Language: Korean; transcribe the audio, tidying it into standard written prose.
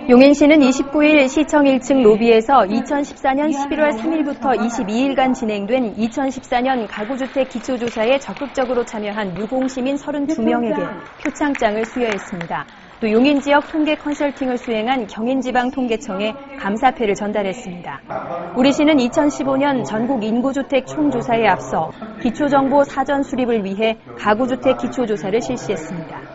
용인시는 29일 시청 1층 로비에서 2014년 11월 3일부터 22일간 진행된 2014년 가구주택 기초조사에 적극적으로 참여한 유공시민 32명에게 표창장을 수여했습니다. 또 용인 지역 통계 컨설팅을 수행한 경인지방통계청에 감사패를 전달했습니다. 우리 시는 2015년 전국 인구주택 총조사에 앞서 기초정보 사전 수립을 위해 가구주택 기초조사를 실시했습니다.